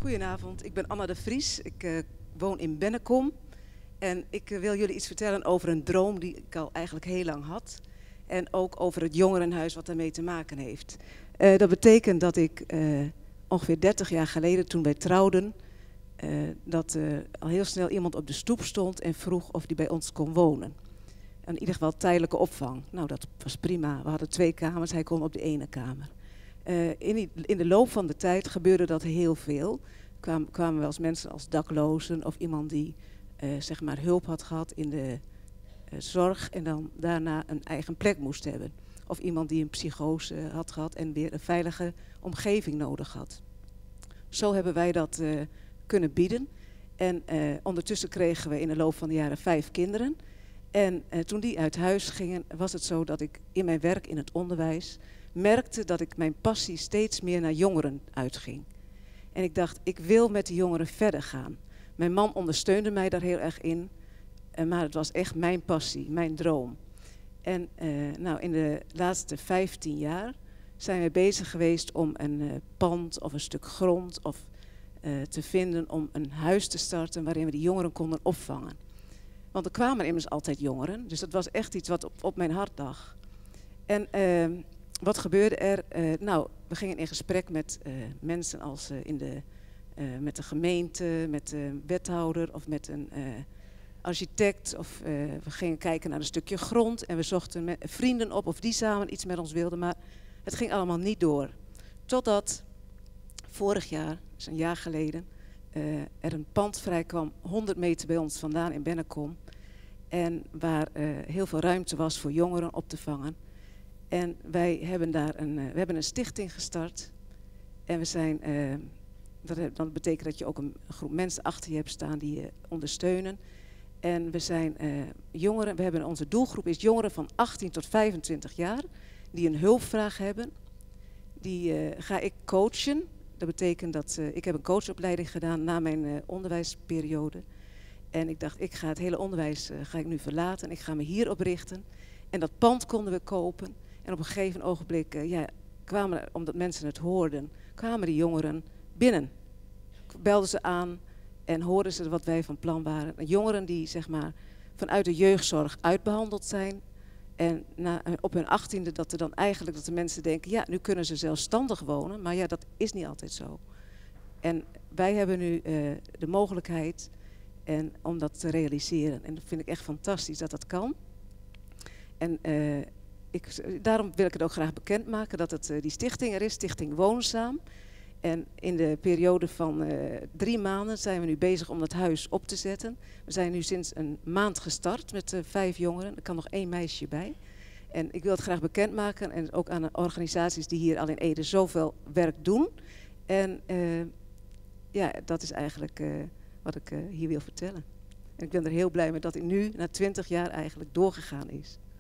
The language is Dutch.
Goedenavond, ik ben Anna de Vries. Ik woon in Bennekom. En ik wil jullie iets vertellen over een droom die ik al eigenlijk heel lang had. En ook over het jongerenhuis wat daarmee te maken heeft. Dat betekent dat ik ongeveer 30 jaar geleden, toen wij trouwden, dat al heel snel iemand op de stoep stond en vroeg of die bij ons kon wonen. In ieder geval tijdelijke opvang. Nou, dat was prima. We hadden 2 kamers, hij kon op de ene kamer. In de loop van de tijd gebeurde dat heel veel. Kwamen wel eens mensen als daklozen of iemand die zeg maar hulp had gehad in de zorg en dan daarna een eigen plek moest hebben. Of iemand die een psychose had gehad en weer een veilige omgeving nodig had. Zo hebben wij dat kunnen bieden. En ondertussen kregen we in de loop van de jaren 5 kinderen. En toen die uit huis gingen, was het zo dat ik in mijn werk in het onderwijs merkte dat ik mijn passie steeds meer naar jongeren uitging. En ik dacht, ik wil met die jongeren verder gaan. Mijn man ondersteunde mij daar heel erg in, maar het was echt mijn passie, mijn droom. En nou, in de laatste 15 jaar zijn we bezig geweest om een pand of een stuk grond te vinden om een huis te starten waarin we die jongeren konden opvangen. Want er kwamen immers altijd jongeren, dus dat was echt iets wat op mijn hart lag. En wat gebeurde er? Nou, we gingen in gesprek met mensen als met de gemeente, met de wethouder of met een architect. Of we gingen kijken naar een stukje grond en we zochten vrienden op of die samen iets met ons wilden. Maar het ging allemaal niet door. Totdat vorig jaar, dus een jaar geleden, er een pand vrijkwam 100 meter bij ons vandaan in Bennekom. En waar heel veel ruimte was voor jongeren op te vangen. En wij hebben daar we hebben een stichting gestart. En we zijn, dat betekent dat je ook een groep mensen achter je hebt staan die je ondersteunen. En we zijn jongeren, onze doelgroep is jongeren van 18 tot 25 jaar die een hulpvraag hebben. Die ga ik coachen. Dat betekent dat ik heb een coachopleiding gedaan na mijn onderwijsperiode. En ik dacht, ik ga het hele onderwijs ga ik nu verlaten en ik ga me hierop richten. En dat pand konden we kopen. En op een gegeven ogenblik, omdat mensen het hoorden, kwamen die jongeren binnen. Belden ze aan en hoorden ze wat wij van plan waren. Jongeren die zeg maar vanuit de jeugdzorg uitbehandeld zijn. En op hun 18e dat de mensen denken, ja, nu kunnen ze zelfstandig wonen. Maar ja, dat is niet altijd zo. En wij hebben nu de mogelijkheid om dat te realiseren. En dat vind ik echt fantastisch dat dat kan. En daarom wil ik het ook graag bekendmaken dat die stichting er is, Stichting Woonzaam. En in de periode van 3 maanden zijn we nu bezig om dat huis op te zetten. We zijn nu sinds een maand gestart met 5 jongeren. Er kan nog 1 meisje bij. En ik wil het graag bekendmaken en ook aan de organisaties die hier al in Ede zoveel werk doen. En ja, dat is eigenlijk wat ik hier wil vertellen. En ik ben er heel blij mee dat het nu na 20 jaar eigenlijk doorgegaan is.